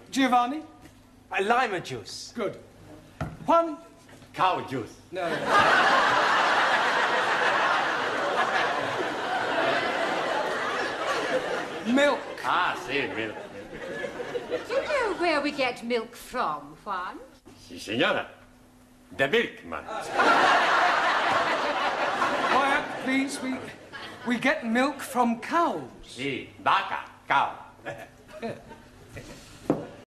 Giovanni? Lima juice. Good. Juan? Cow juice. No. Milk. Ah, sí, milk. Do you know where we get milk from, Juan? Sí, señora. The milkman. Quiet, please. We get milk from cows. Sí, vaca, cow.